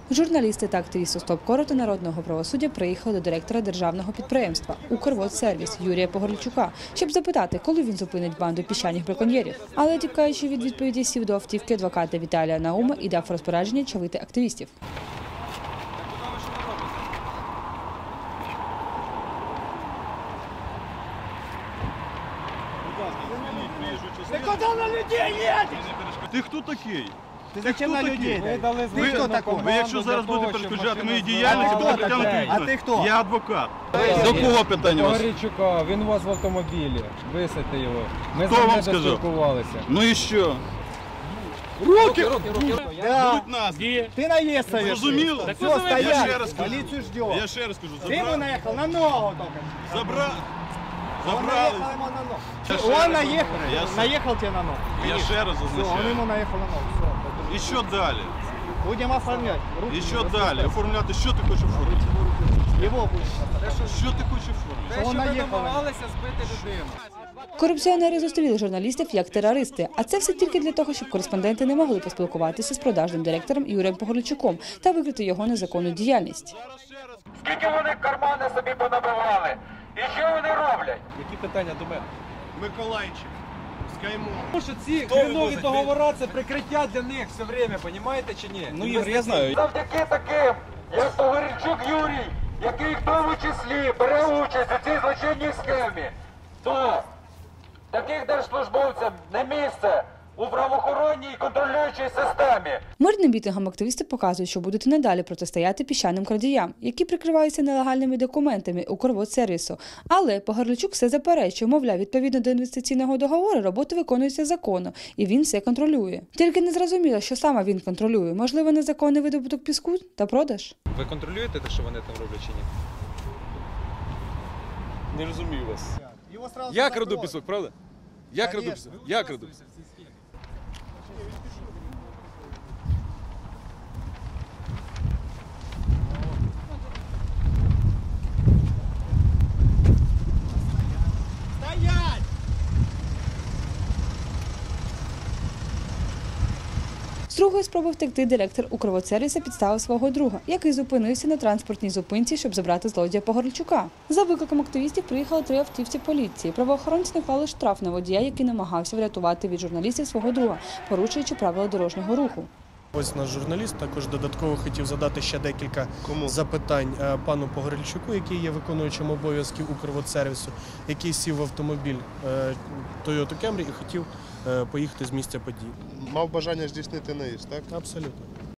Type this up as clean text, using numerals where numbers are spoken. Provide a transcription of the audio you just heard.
Журналісти та активісти «Стоп-кору» та народного правосуддя приїхали до директора державного підприємства «Укрводсервіс» Юрія Погорельчука, щоб запитати, коли він зупинить банду піщаних браконьєрів. Але, тікаючи від відповіді, сів до автівки адвоката Віталія Наума і дав розпорядження чавити активістів. Ты куда на людей едешь? Ти хто такий? Ты зачем на людей? Ви хто такий? Ви якщо зараз будете перешкоджати моїй діяльності, буде притягнути. А ти хто? Я адвокат. До кого питання у вас? Погорельчука, він у вас в автомобілі. Висадьте його. Ми Хто з ним вам не сказав? доспілкувалися. Ну і що? Руки! Будуть нас. Ты наезд совершил. Зрозуміло? Все, Я стоять. ще раз кажу. Полицию ждем. Я ще раз кажу. Ты ему наехал на ногу только. Забрали. Он наехал ему на ногу. Он наехал тебе на ногу. Я ще раз Все, он зазначаю. ему наехал на ногу. Все. І що далі? Будем оформлять. Руки І що не далі? Оформляти, що ти хочеш оформити? Его будем. Що ти хочеш оформити? Он наехал. збити людину. Корупціонери зустріли журналістів як терористи, а це все тільки для того, щоб кореспонденти не могли поспілкуватися з продажним директором Юрієм Погорельчуком та викрити його незаконну діяльність. Скільки вони кармани собі понабивали? І що вони роблять? Які питання до мене? Миколайчик. Скаймов. Тому що ці хренові договори – це прикриття для них все время, розумієте чи ні? Ну, Ігор, я знаю. Завдяки таким, як Погорельчук Юрій, який в тому числі бере участь у цій злочинній схемі, то таких держслужбовців не місце у правоохоронній і контролюючій системі. Мирним мітингам активісти показують, що будуть і надалі протистояти піщаним крадіям, які прикриваються нелегальними документами Укрводсервісу. Але Погорельчук все заперечує, мовляв, відповідно до інвестиційного договору роботи виконуються законно, і він все контролює. Тільки не зрозуміло, що саме він контролює. Можливо, незаконний видобуток піску та продаж? Ви контролюєте те, що вони там роблять чи ні? Не розумію вас. Его сразу Я закроют. краду пісок, правда? Я краду Конечно. пісок. Я краду. Стоять! З другої спроби втекти директор Укрводсервіса підставив свого друга, який зупинився на транспортній зупинці, щоб забрати злодія Погорельчука. За викликом активістів приїхали 3 автівці поліції. Правоохоронці наклали штраф на водія, який намагався врятувати від журналістів свого друга, порушуючи правила дорожнього руху. Ось наш журналіст також додатково хотів задати ще декілька запитань пану Погорельчуку, який є виконуючим обов'язків Укрводсервісу, який сів в автомобіль Toyota Camry і хотів поїхати з місця події. Мав бажання здійснити наїзд, так? Абсолютно.